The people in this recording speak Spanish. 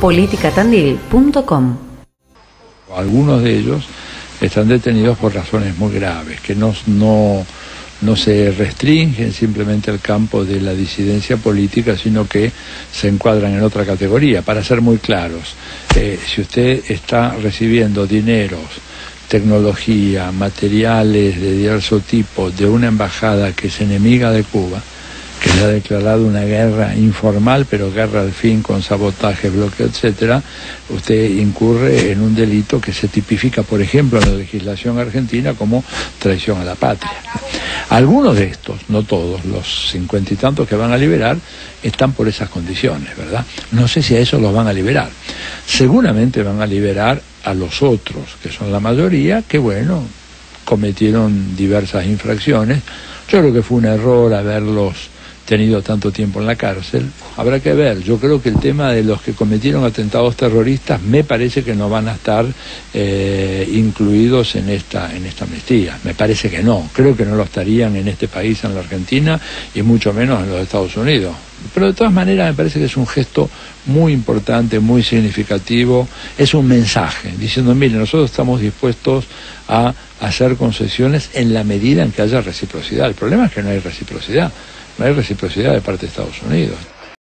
politicatandil.com. Algunos de ellos están detenidos por razones muy graves, que no se restringen simplemente al campo de la disidencia política, sino que se encuadran en otra categoría. Para ser muy claros, si usted está recibiendo dineros, tecnología, materiales de diverso tipo de una embajada que es enemiga de Cuba, que le ha declarado una guerra informal, pero guerra al fin con sabotaje, bloqueo, etcétera, usted incurre en un delito que se tipifica, por ejemplo, en la legislación argentina como traición a la patria. Algunos de estos, no todos, los 50 y tantos que van a liberar, están por esas condiciones, ¿verdad? No sé si a esos los van a liberar. Seguramente van a liberar a los otros, que son la mayoría, que bueno, cometieron diversas infracciones. Yo creo que fue un error haberlos tenido tanto tiempo en la cárcel. Habrá que ver. Yo creo que el tema de los que cometieron atentados terroristas me parece que no van a estar incluidos en esta amnistía. Me parece que no. Creo que no lo estarían en este país, en la Argentina, y mucho menos en los Estados Unidos. Pero de todas maneras me parece que es un gesto muy importante, muy significativo. Es un mensaje diciendo, mire, nosotros estamos dispuestos a hacer concesiones en la medida en que haya reciprocidad. El problema es que no hay reciprocidad. No hay reciprocidad de parte de Estados Unidos.